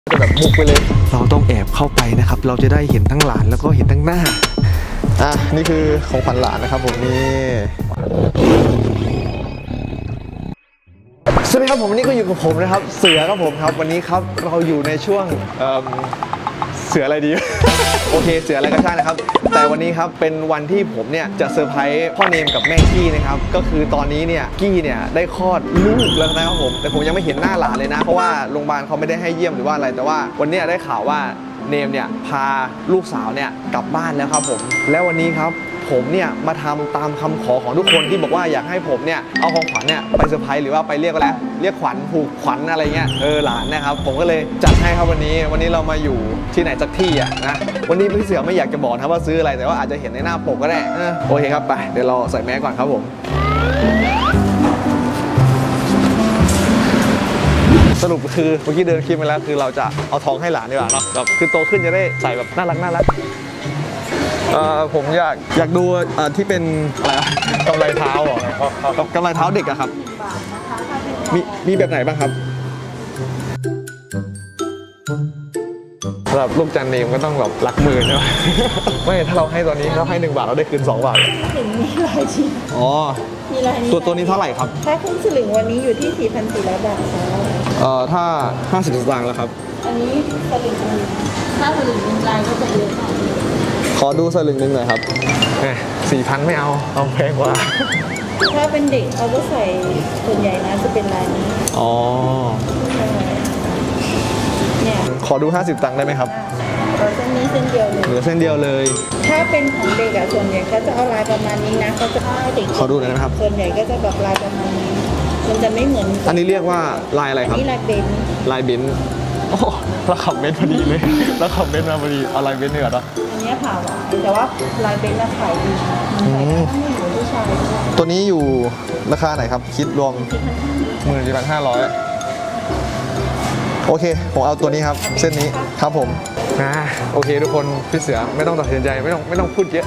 จะแบบบุกไปเลยเราต้องแอบเข้าไปนะครับเราจะได้เห็นทั้งหลานแล้วก็เห็นทั้งหน้านี่คือของขวัญหลานนะครับผมนี่สวัสดีครับผมวันนี้ก็อยู่กับผมนะครับเสือครับผมครับวันนี้ครับเราอยู่ในช่วงเสืออะไรดี โอเคเสืออะไรก็ใช่นะครับแต่วันนี้ครับเป็นวันที่ผมเนี่ยจะเซอร์ไพรส์พ่อเนมกับแม่กี้นะครับก็คือตอนนี้เนี่ยกี้เนี่ยได้คลอดลูกแล้วนะครับผมแต่ผมยังไม่เห็นหน้าหลานเลยนะเพราะว่าโรงพยาบาลเขาไม่ได้ให้เยี่ยมหรือว่าอะไรแต่ว่าวันนี้ได้ข่าวว่าเนมเนี่ยพาลูกสาวเนี่ยกลับบ้านแล้วครับผมแล้ววันนี้ครับผมเนี่ยมาทำตามคำขอของทุกคนที่บอกว่าอยากให้ผมเนี่ยเอาของขวัญเนี่ยไปเซอร์ไพรส์หรือว่าไปเรียกอะไรเรียกขวัญผูกขวัญอะไรเงี้ยหลานนะครับผมก็เลยจัดให้ครับวันนี้เรามาอยู่ที่ไหนสักที่นะวันนี้พี่เสือไม่อยากจะบอกนะว่าซื้ออะไรแต่ว่าอาจจะเห็นในหน้าปกก็ได้โอเคครับไปเดี๋ยวเราใส่แมสก่อนครับผมสรุปคือเมื่อกี้เดินคลิปมาแล้วคือเราจะเอาทองให้หลานดีกว่าเนาะแบบคือโตขึ้นจะได้ใส่แบบน่ารักผมอยากดูที่เป็นอะไรกำไรเท้าอ่ะกำไรเท้าเด็กอะครับมีแบบไหนบ้างครับสำหรับลูกจันเนมก็ต้องแบบหลักหมื่นใช่ไหมไม่ถ้าเราให้ตอนนี้เขาให้1 บาทเราได้คืน2 บาทถึงมีหลายชิ้นอ๋อมีหลายตัวนี้เท่าไหร่ครับถ้าครึ่งสลึงวันนี้อยู่ที่ 4,400 บาทครับถ้า50 สตางค์แล้วครับอันนี้สลึงถ้าสลึงเป็นลายก็จะเยอะหน่อยขอดูสลึงนึงหน่อยครับ4,000ไม่เอาแพงกว่าถ้าเป็นเด็กเขาก็ใส่ส่วนใหญ่นะจะเป็นลายนี้อ๋อเนี่ยขอดู50 ตังค์ได้ไหมครับเส้นนี้เส้นเดียวเลยเหลือเส้นเดียวเลยถ้าเป็นของเด็กอะส่วนใหญ่เขาจะเอาลายประมาณนี้นะเขาจะให้เด็กขอดูหน่อยนะครับส่วนใหญ่ก็จะแบบลายประมาณนี้มันจะไม่เหมือนอันนี้เรียกว่าลายอะไรครับนี่ลายเบนลายเบนโอ้เราขับเบนพอดีเลยเราขับเบนมาพอดีเอาลายเบนเหนือเนาะอันนี้ผ่าหวานแต่ว่าลายเบนขายดีต้องมีผู้ชายตัวนี้อยู่ราคาไหนครับคิดรวม14,500โอเคผมเอาตัวนี้ครับเส้นนี้ครับผมโอเคทุกคนพี่เสือไม่ต้องตัดสินใจไม่ต้องพูดเยอะ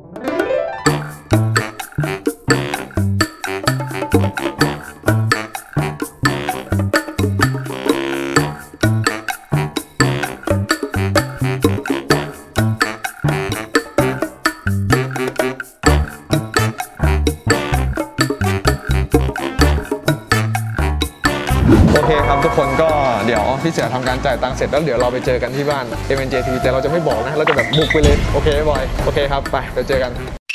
โอเคครับทุกคนก็เดี๋ยวพี่เสือทำการจ่ายตังค์เสร็จแล้วเดี๋ยวเราไปเจอกันที่บ้าน MNJT แต่เราจะไม่บอกนะเราจะแบบบุกไปเลยโอเคบอยโอเคครับไปเดี๋ยวเจอกัน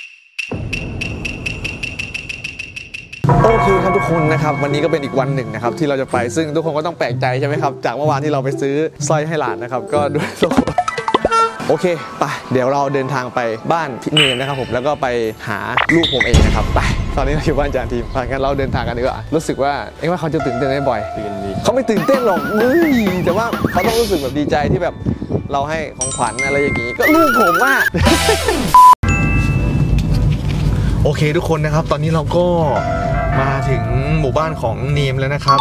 โอเคครับทุกคนนะครับวันนี้ก็เป็นอีกวันหนึ่งนะครับที่เราจะไปซึ่งทุกคนก็ต้องแปลกใจใช่ไหมครับจากเมื่อวานที่เราไปซื้อสร้อยให้หลานนะครับก็ด้วยโอเคไปเดี๋ยวเราเดินทางไปบ้านพี่เนมนะครับผมแล้วก็ไปหาลูกผมเองนะครับไปตอนนี้เราอยู่บ้านจานทีมงั้นเราเดินทางกันดีกว่ารู้สึกว่าว่าเขาจะตื่นเต้นไหมบ่อยเขาไม่ตื่นเต้นหรอกแต่ว่าเขาต้องรู้สึกแบบดีใจที่แบบเราให้ของขวัญอะไรอย่างงี้ก็ลูกผมว่า โอเคทุกคนนะครับตอนนี้เราก็มาถึงหมู่บ้านของเนมแล้วนะครับ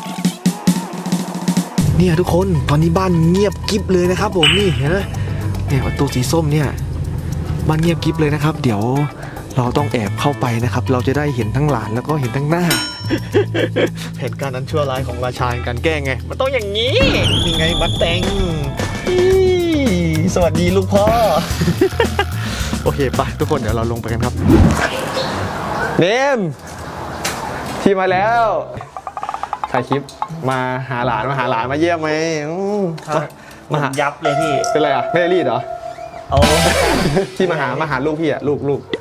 เนี่ยทุกคนตอนนี้บ้านเงียบกิ๊บเลยนะครับผมนี่เห็นไหมเนี่ยประตูสีส้มเนี่ยบ้านเงียบกิ๊บเลยนะครับเดี๋ยวเราต้องแอบเข้าไปนะครับเราจะได้เห็นทั้งหลานแล้วก็เห็นทั้งหน้า เหตุการณ์นั้นชั่วร้ายของราชาแห่งการแกล้งไงมันต้องอย่างนี้นี่ไงบัตแตงสวัสดีลูกพ่อ โอเคไปทุกคนเดี๋ยวเราลงไปกันครับเนมที่มาแล้วถ่ายคลิปมาหาหลานมาเยี่ยมไหมมาหายับเลยพี่เป็นไรอ่ะไม่ได้รีดเหรอเอาที่มาหาลูกพี่อ่ะลูกลูก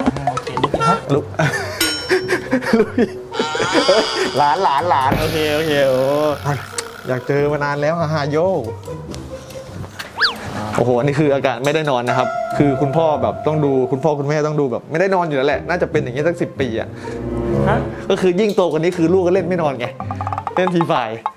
พี่หลานโอเคโอ้อยากเจอมานานแล้วฮาโยโอ้โหอันนี้คืออากาศไม่ได้นอนนะครับคือคุณพ่อแบบต้องดูคุณพ่อคุณแม่ต้องดูแบบไม่ได้นอนอยู่แล้วแหละน่าจะเป็นอย่างนี้สัก10 ปีอ่ะก็คือยิ่งโตกว่านี้คือลูกก็เล่นไม่นอนไงเล่นทีไฟ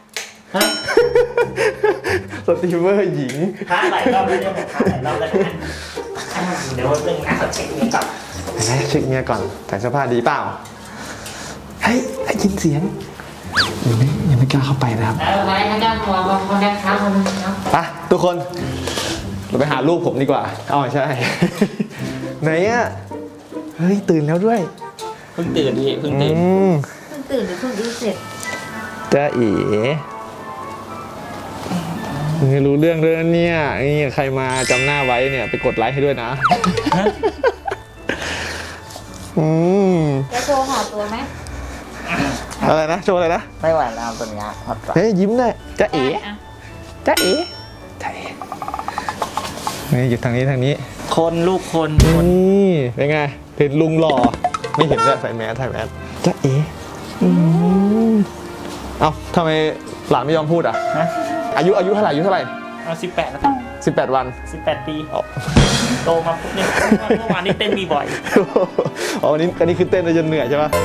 สตรีมเมอร์หญิงท้าหลายรอบเลยเนี่ยท้าหลายรอบเลยเดี๋ยวเรื่องงานเช็คเมียก่อนเช็คเมียก่อนแต่งเสื้อผ้าดีเปล่าเฮ้ยได้ยินเสียงยังไม่กล้าเข้าไปนะครับไปทางด้านหัวคนแรกครับไปทุกคนเราไปหาลูกผมดีกว่าอ๋อใช่ไหนอ่ะเฮ้ยตื่นแล้วด้วยเพิ่งตื่นดิเพิ่งตื่นหรือเพิ่งดูเสร็จจ้าเอ๋ไม่รู้เรื่องเลยนะเนี่ยนี่ใครมาจำหน้าไว้เนี่ยไปกดไลค์ให้ด้วยนะจะโชว์หาตัวไหมอะไรนะโชว์อะไรนะไม่ไหวแล้วตัวนี้ฮอตเฮ้ยยิ้มได้จ๊ะเอ๋อ่ะจ๊ะเอ๋จ๊ะเอ๋นี่อยู่ทางนี้คนลูกคนนี่เป็นไงเห็นลุงหล่อไม่เห็นด้วยใส่แมสจ๊ะเอ๋เอ้าทำไมหลานไม่ยอมพูดอ่ะนะอายุเท่าไหร่เอา18แล้วกัน 18 วัน 18 ปีอ๋อโตมาปุ๊บเนี่ยเมื่อวานนี้เต้นบีบ่อยอ๋ออันนี้คือเต้นจนเหนื่อยใช่ปะ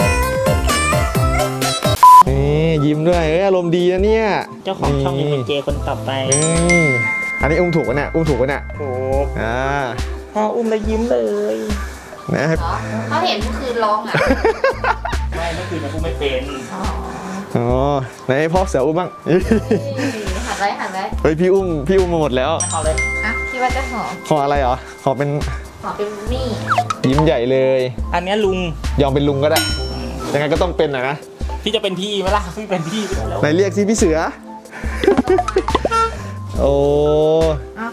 นี่ยิ้มด้วยอารมณ์ดีนะเนี่ยเจ้าของช่องยังเป็นเจคนต่อไปอันนี้อุ้มถูกปะเนี่ยถูกโอ้ พ่ออุ้มแล้วยิ้มเลยนะเหรอเขาเห็นเมื่อคืนร้องอ่ะไม่เมื่อคืนมันอุ้มไม่เป็นอ๋อไหนพ่อเสืออุ้มบ้างหันไว้เฮ้ยพี่อุ้มมาหมดแล้วเอาเลยอ่ะคิดว่าจะหอมขออะไรเหรอขอเป็นหอมเป็นมี่ยิ้มใหญ่เลยอันนี้ลุงยอมเป็นลุงก็ได้ยังไงก็ต้องเป็นหน่อยนะพี่จะเป็นพี่ไหมล่ะพี่เป็นพี่ไปแล้วไหนเรียกสิพี่เสือ โอ้อ้าว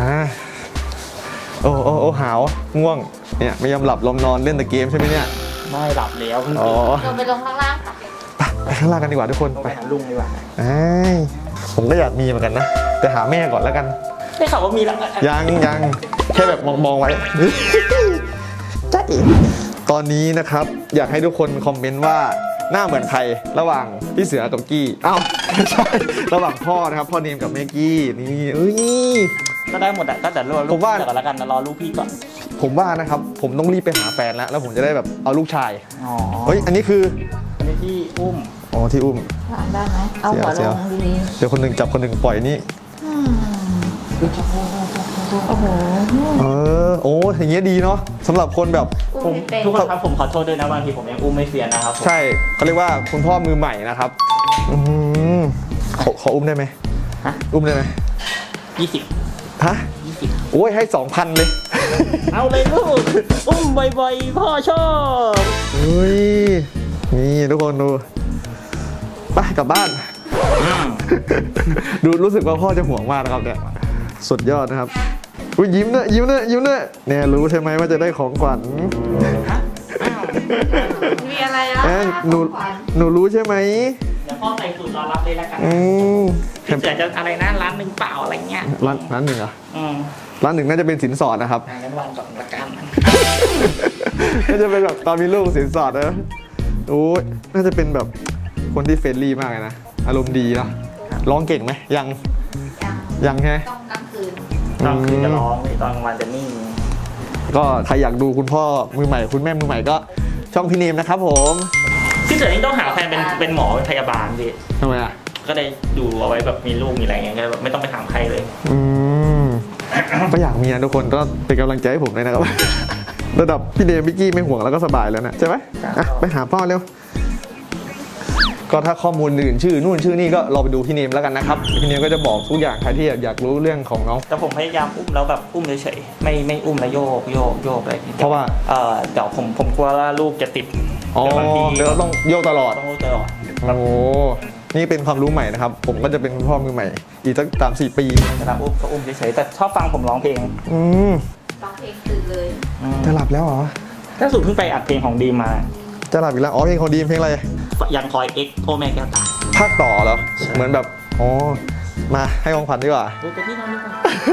โอ้หาวง่วงเนี่ยไม่ยอมหลับลมนอนเล่นแต่เกมใช่ไหมเนี่ยไม่หลับแล้วเพิ่งอ๋อลงไปลงข้างล่างค่ะไปข้างล่างกันดีกว่าทุกคนต้องไปไปหาลุงดีกว่าผมก็อยากมีเหมือนกันนะแต่หาแม่ก่อนแล้วกันได้ข่าวว่ามีแล้วยังแค่แบบมองไว้ จ๊ะเอ๋ตอนนี้นะครับอยากให้ทุกคนคอมเมนต์ว่าหน้าเหมือนใครระหว่างพี่เสือกับกี้อ้าวไม่ใช่ระหว่างพ่อนะครับพ่อเนมกับแม่กี้นี่ก็ได้หมดอ่ะก็แต่รอลูกพี่ก่อนแล้วกันนะรอลูกพี่ก่อนผมว่านะครับผมต้องรีบไปหาแฟนแล้วผมจะได้แบบเอาลูกชายอ๋อเฮ้ยอันนี้คืออันนี้ที่อุ้มอ๋อที่อุ้มหลังได้ไหมเอาหัวลงดีเดี๋ยวคนหนึ่งจับคนหนึ่งปล่อยนี่โอ้โหโอ้อย่างเงี้ยดีเนาะสำหรับคนแบบอุ้มไม่เป็นทุกคนครับผมขอโทษด้วยนะบางทีผมยังอุ้มไม่เฟียนนะครับใช่เขาเรียกว่าคุณพ่อมือใหม่นะครับขออุ้มได้ไหมฮะอุ้มได้ไหม 20 ฮะโอ้ยให้ 2,000 เลยเอาเลยลูกอุ้มบ่อยๆพ่อชอบเฮ้ยนี่ทุกคนดูไปกลับบ้าน ดูรู้สึกว่าพ่อจะห่วงมากนะครับเนี่ยสุดยอดนะครับอุ้ยยิ้มเนอะเนี่ยรู้ใช่ไหมว่าจะได้ของขวัญมีอะไรอ่ะหนูรู้ใช่ไหมเดี๋ยวพ่อใส่สูตรรอรับเลยละกันพี่เดี๋ยวจะอะไรนะร้านหนึ่งเปล่าอะไรเงี้ยร้านหนึ่งเหรออืมร้านหนึ่งน่าจะเป็นสินสอดนะครับงั้นวางก่อนละกันน่าจะเป็นแบบตอนมีลูกสินสอดนะโอ้ยน่าจะเป็นแบบคนที่เฟรนลี่มากเลยนะอารมณ์ดีเนาะร้องเก่งไหมยังใช่ไหมต้องกลางคืนตอนคืนจะร้องตอนกลางวันจะนิ่งก็ใครอยากดูคุณพ่อมือใหม่คุณแม่มือใหม่ก็ช่องพี่เนมนะครับผมที่เสือนี่ต้องหาแฟนเป็นหมอเป็นพยาบาลดิทำไมอ่ะก็ได้ดูเอาไว้แบบมีลูกมีอะไรเงี้ยก็แบบไม่ต้องไปถามใครเลยก็อยากมีนะทุกคนก็เป็นกำลังใจให้ผมเลยนะครับ ระดับพี่เนมพี่กี้ไม่ห่วงแล้วก็สบายแล้วนะใช่ไหมอ่ะไปหาพ่อเร็วก็ถ้าข้อมูลอื่นชื่อนู่นชื่อนี่ก็รอไปดูพี่เนมแล้วกันนะครับพี่เนมก็จะบอกทุกอย่างใครที่อยากรู้เรื่องของน้องแต่ผมพยายามอุ้มแล้วแบบอุ้มเฉยๆไม่อุ้มแล้วโยกอะไรเพราะว่าเดี๋ยวผมกลัวว่าลูกจะติดอ๋อเดี๋ยวบางทีเดี๋ยวเราต้องโยกตลอดต้องโยกตลอดโอ้นี่เป็นความรู้ใหม่นะครับผมก็จะเป็นคุณพ่อมือใหม่อีกสัก3-4 ปีเวลาอุ้มก็อุ้มเฉยๆแต่ชอบฟังผมร้องเพลงร้องเพลงตื่นเลยจะหลับแล้วเหรอล่าสุดเพิ่งไปอัดเพลงของดีมมาจะหลับอีกแล้วอ๋อเพลงของดีมเพลงอะไรยังคอยเอ็กพ่อแม่แก้วตาภาคต่อเหรอเหมือนแบบอ๋อมาให้ของขวัญดีกว่าดูไปที่นอนดีกว่า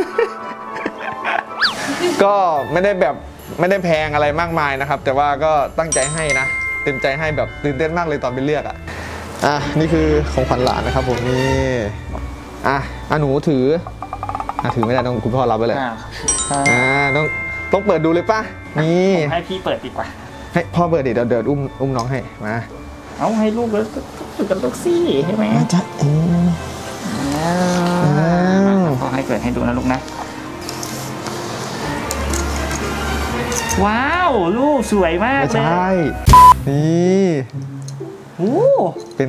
ก็ไม่ได้แพงอะไรมากมายนะครับ แต่ว่าก็ตั้งใจให้นะเต็มใจให้แบบตื่นเต้นมากเลยตอนไปเลือกอ่ะนี่คือของขวัญหลานนะครับผมนี่หนูถือถือไม่ได้ต้องคุณพ่อรับไว้เลยต้องเปิดดูเลยป่ะนี่ให้พี่เปิดดีกว่าให้พ่อเปิดดิเดี๋ยวอุ้มน้องให้มาเอาให้ลูกแล้วฝึกกับลูกซี่ใช่ไหมจ๊ะพ่อให้เปิดให้ดูนะลูกนะว้าวลูกสวยมากไม่เลยใช่นี่โอ้เป็น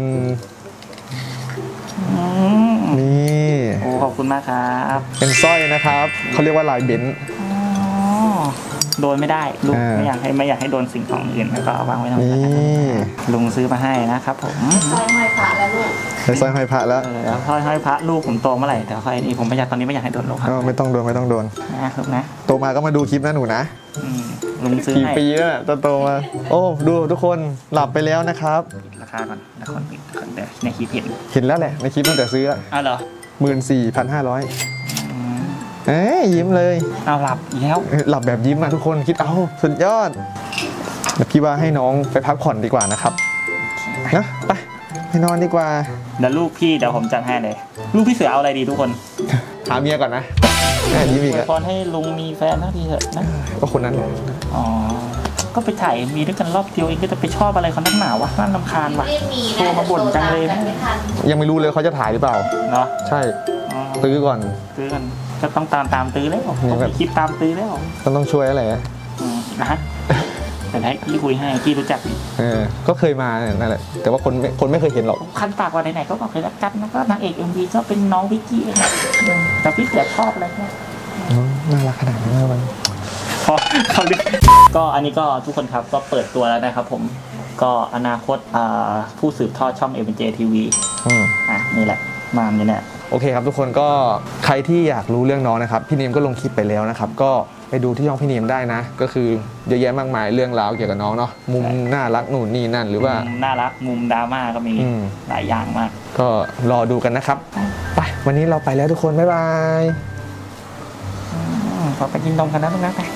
นี่โอ้ขอบคุณมากครับเป็นสร้อยนะครับเขาเรียกว่าลายเบนซ์โดนไม่ได้ลูกอ่าไม่อยากให้โดนสิ่งของอื่นแล้วก็เอาวางไว้ตรงนี่นั้นลุงซื้อมาให้นะครับผมซอยห้อยพระแล้วลูกใส่สร้อยห้อยพระแล้วแล้วห้อยพระลูกผมโตเมื่อไหร่แต่ค่อยนี่ผมไม่อยากตอนนี้ไม่อยากให้โดนลูกครับไม่ต้องโดนไม่ต้องโดนนะครับนะโตมาก็มาดูคลิปนะหนูนะอืมลุงซื้อกี่ให้ปีแล้วเนี่ยโตมา โอ้ดูทุกคนหลับไปแล้วนะครับราคาก่อนแล้วคนปิดก่อนเดี๋ยวในคลิปเห็นเห็นแล้วแหละในคลิปตั้งแต่ซื้ออ้าวเหรอ 14,500 อืมเอ้ยยิ้มเลยเอาหลับอีกแล้วหลับแบบยิ้มอะทุกคนคิดเอาสุดยอดเดี๋ยวพี่ว่าให้น้องไปพักผ่อนดีกว่านะครับนะไปไปนอนดีกว่าเดี๋ยวลูกพี่เดี๋ยวผมจัดให้เลย ลูกพี่เสือเอาอะไรดีทุกคนหาเมียก่อนนะแม่ยิ้มอีกอวยอะพรให้ลุงมีแฟนทักทีเถอะนะก็คนนั้นอ๋อก็ไปถ่ายมีด้วยกันรอบเดียวเองก็จะไปชอบอะไรเขานักหนาวะน่ารำคาญวะไม่มีโทรมาบ่นจังเลยนะไม่ทันยังไม่รู้เลยเขาจะถ่ายหรือเปล่าเนาะใช่อ๋อตื้อก่อนซื้อกันก็ต้องตามตื้อแล้วต้องไปคิดตามตื้อแล้วต้องช่วยอะไรอะนะฮะแต่ให้พี่คุยให้พี่รู้จักก็เคยมานั่นแหละแต่ว่าคนไม่เคยเห็นหรอกคันปากว่าไหนๆก็บอกเลยละกันนะก็นางเอกเอ็มวีก็เป็นน้องวิกกี้เองแต่พี่เสือชอบอะไรเนี่ยน่ารักขนาดนี้มันพอเขาเรียกก็อันนี้ก็ทุกคนครับก็เปิดตัวแล้วนะครับผมก็อนาคตผู้สืบทอดช่อง MJ TV นี่แหละมาเนี่ยโอเคครับทุกคนก็ใครที่อยากรู้เรื่องน้องนะครับพี่เนมก็ลงคลิปไปแล้วนะครับก็ไปดูที่ช่องพี่เนมได้นะก็คือเยอะแยะมากมายเรื่องราวเกี่ยวกับน้องเนาะมุมน่ารักนู่นนี่นั่นหรือว่ามุมน่ารักมุมดราม่าก็มีหลายอย่างมากก็รอดูกันนะครับไปวันนี้เราไปแล้วทุกคนบ๊ายบายพอไปกินนมกันนะลูกนะไป